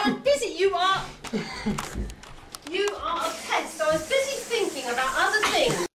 I was busy. You are a pest. I was busy thinking about other things.